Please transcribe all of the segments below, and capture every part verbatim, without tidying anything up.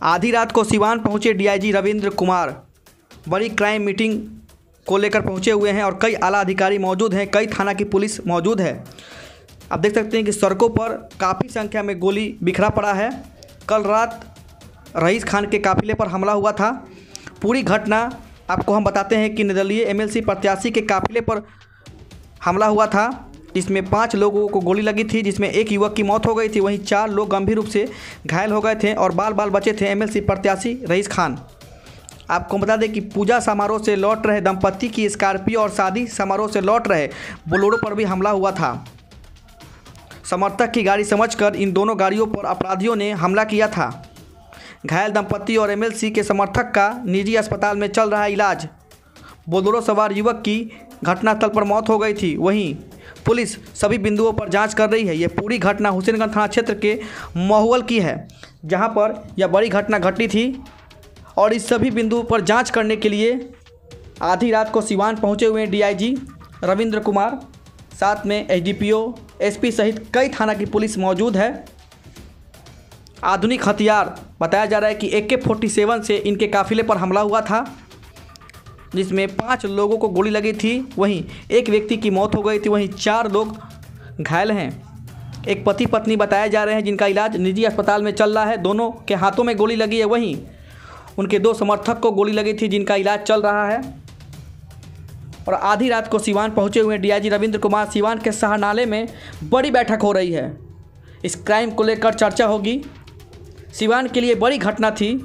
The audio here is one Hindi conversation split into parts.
आधी रात को सिवान पहुंचे डीआईजी रविंद्र कुमार बड़ी क्राइम मीटिंग को लेकर पहुंचे हुए हैं और कई आला अधिकारी मौजूद हैं, कई थाना की पुलिस मौजूद है। आप देख सकते हैं कि सड़कों पर काफ़ी संख्या में गोली बिखरा पड़ा है। कल रात रईस खान के काफिले पर हमला हुआ था। पूरी घटना आपको हम बताते हैं कि निर्दलीय एमएलसी प्रत्याशी के काफिले पर हमला हुआ था, जिसमें पाँच लोगों को गोली लगी थी, जिसमें एक युवक की मौत हो गई थी, वहीं चार लोग गंभीर रूप से घायल हो गए थे और बाल बाल बचे थे एमएलसी प्रत्याशी रईस खान। आपको बता दें कि पूजा समारोह से लौट रहे दंपत्ति की स्कॉर्पियो और शादी समारोह से लौट रहे बोलेरो पर भी हमला हुआ था। समर्थक की गाड़ी समझकर इन दोनों गाड़ियों पर अपराधियों ने हमला किया था। घायल दंपत्ति और एमएलसी के समर्थक का निजी अस्पताल में चल रहा इलाज। बोलेरो सवार युवक की घटनास्थल पर मौत हो गई थी। वहीं पुलिस सभी बिंदुओं पर जांच कर रही है। यह पूरी घटना हुसैनगंज थाना क्षेत्र के महुअल की है, जहां पर यह बड़ी घटना घटी थी और इस सभी बिंदुओं पर जांच करने के लिए आधी रात को सिवान पहुंचे हुए डीआईजी रविंद्र कुमार, साथ में एसडीपीओ, एसपी सहित कई थाना की पुलिस मौजूद है। आधुनिक हथियार बताया जा रहा है कि ए के फोर्टी सेवन से इनके काफिले पर हमला हुआ था, जिसमें पाँच लोगों को गोली लगी थी, वहीं एक व्यक्ति की मौत हो गई थी, वहीं चार लोग घायल हैं। एक पति पत्नी बताए जा रहे हैं जिनका इलाज निजी अस्पताल में चल रहा है। दोनों के हाथों में गोली लगी है, वहीं उनके दो समर्थक को गोली लगी थी जिनका इलाज चल रहा है। और आधी रात को सिवान पहुंचे हुए डीआईजी रविंद्र कुमार, सिवान के शाहनाले में बड़ी बैठक हो रही है। इस क्राइम को लेकर चर्चा होगी। सिवान के लिए बड़ी घटना थी।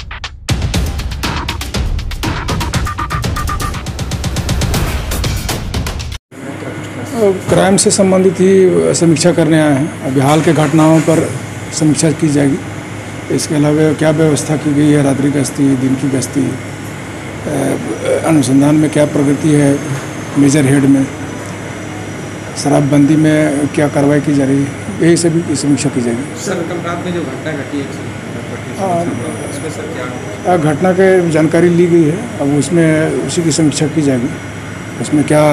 क्राइम से संबंधित ही समीक्षा करने आए हैं। अभी हाल के घटनाओं पर समीक्षा की जाएगी। इसके अलावा क्या व्यवस्था की गई है, रात्रि गश्ती, दिन की गश्ती, अनुसंधान में क्या प्रगति है, मेजर हेड में, शराबबंदी में क्या कार्रवाई की जा रही है, यही सभी की समीक्षा की जाएगी। सर, कल रात में जो घटना घटी है उसमें सर क्या घटना की जानकारी ली गई है, अब उसमें उसी की समीक्षा की जाएगी। उसमें क्या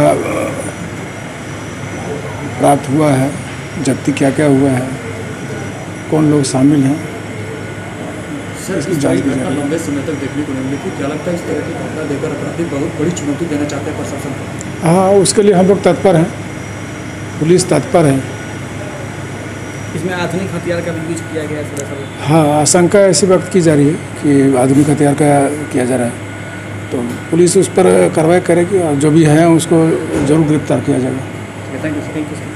प्राप्त हुआ है, जब्ती क्या क्या हुआ है, कौन लोग शामिल हैं, सर इसकी जांच की जाएगी। लंबे समय तक देखने को नहीं मिली थी। क्या लगता है इस तरह की घटना देकर अपराधी बहुत बड़ी चुनौती देना चाहते हैं प्रशासन को? हाँ, उसके लिए हम लोग तत्पर हैं, पुलिस तत्पर है। इसमें आधुनिक हथियार का भी यूज किया गया है सर? हाँ, आशंका ऐसी व्यक्त की जा रही है कि आधुनिक हथियार का किया जा रहा है, तो पुलिस उस पर कार्रवाई करेगी और जो भी है उसको जरूर गिरफ्तार किया जाएगा। Thank you thank you.